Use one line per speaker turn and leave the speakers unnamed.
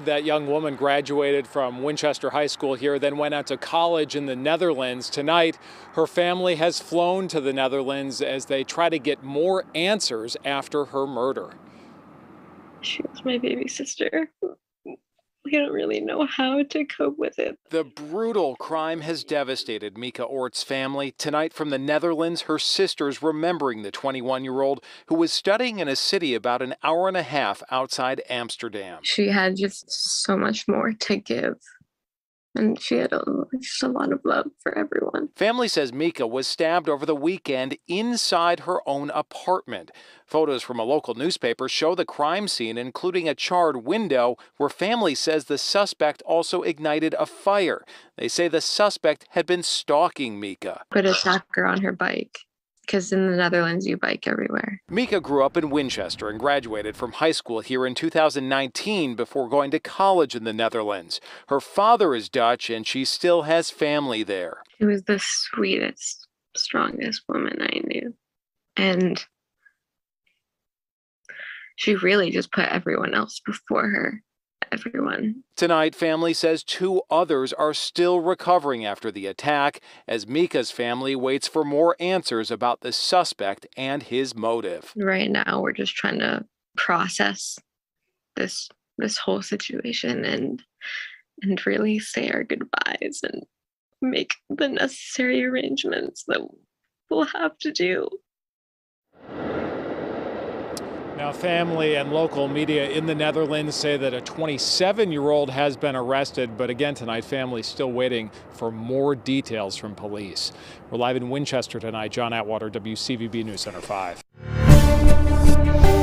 That young woman graduated from Winchester High School here, then went out to college in the Netherlands. Tonight, her family has flown to the Netherlands as they try to get more answers after her murder.
She was my baby sister. We don't really know how to cope with it.
The brutal crime has devastated Mika Ort's family. Tonight from the Netherlands, her sister's remembering the 21-year-old who was studying in a city about an hour and a half outside Amsterdam.
She had just so much more to give. And she had just a lot of love for everyone.
Family says Mika was stabbed over the weekend inside her own apartment. Photos from a local newspaper show the crime scene, including a charred window where family says the suspect also ignited a fire. They say the suspect had been stalking Mika.
Put a tracker on her bike, because in the Netherlands, you bike everywhere.
Mika grew up in Winchester and graduated from high school here in 2019 before going to college in the Netherlands. Her father is Dutch and she still has family there.
She was the sweetest, strongest woman I knew. And she really just put everyone else before her. Everyone.
Tonight, family says 2 others are still recovering after the attack as Mika's family waits for more answers about the suspect and his motive.
Right now, we're just trying to process this whole situation and really say our goodbyes and make the necessary arrangements that we'll have to do.
Now, family and local media in the Netherlands say that a 27-year-old has been arrested, but again tonight, families still waiting for more details from police. We're live in Winchester tonight. John Atwater, WCVB News Center 5.